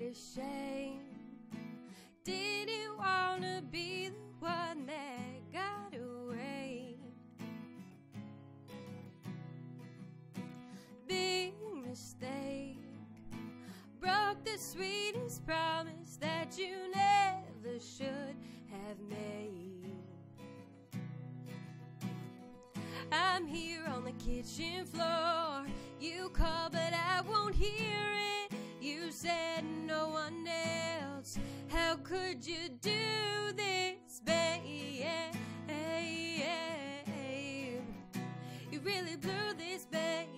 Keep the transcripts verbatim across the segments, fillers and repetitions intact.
a shame. Didn't wanna be the one that got away. Big mistake. Broke the sweetest promise that you never should have made. I'm here on the kitchen floor. You call but I won't hear it. You said no one else. How could you do this, babe? You really blew this, babe.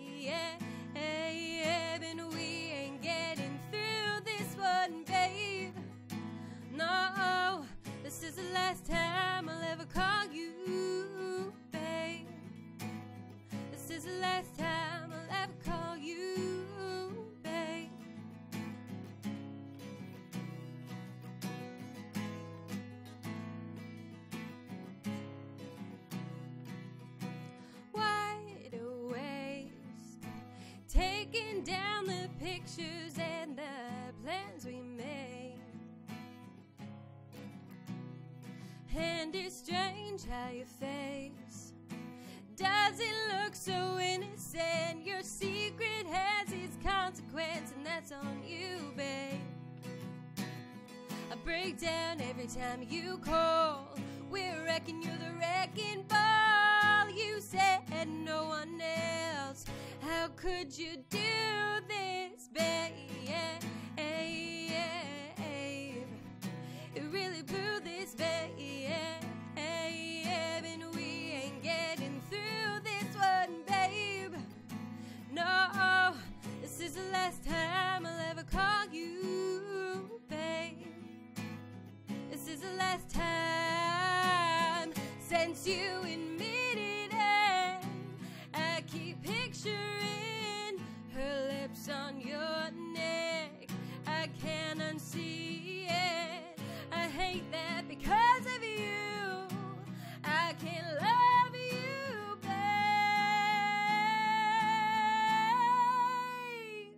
And we ain't getting through this one, babe. No, this is the last time I'll ever call you, babe. This is the last time I'll ever call you, babe. Wide awake, taking down the pictures and the plans we made. And it's strange how your face doesn't look so innocent. Your secret has its consequence, and that's on you, babe. I break down every time you call. We're wrecking, you're the wrecking ball. You said no one else. How could you do this, babe? You really blew this, babe. And we ain't getting through this one, babe. No, this is the last time I'll ever call you, babe. This is the last time since you admitted it. I keep picturing her lips on your neck. I can't unsee it. I hate that because of you. I can't love you, babe.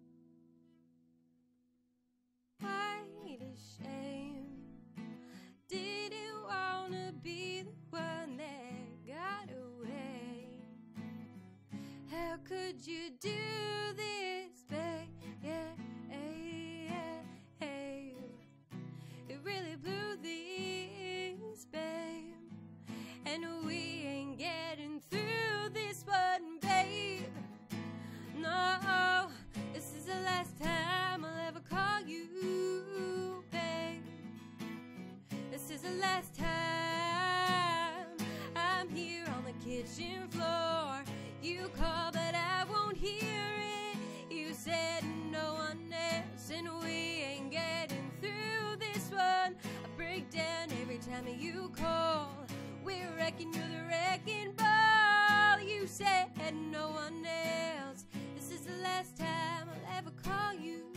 Quite a shame. Didn't wanna be the one that got away. How could you do this, babe? Yeah, yeah, yeah. It really blew this, babe. And we ain't getting through this one, babe. No, this is the last time I'll ever call you, babe. This is the last time. I'm here on the kitchen floor. You call but I won't hear it. You said no one else, and we ain't getting through this one. I break down every time you call. We're wrecking, you're the wrecking ball. You said no one else. This is the last time I'll ever call you.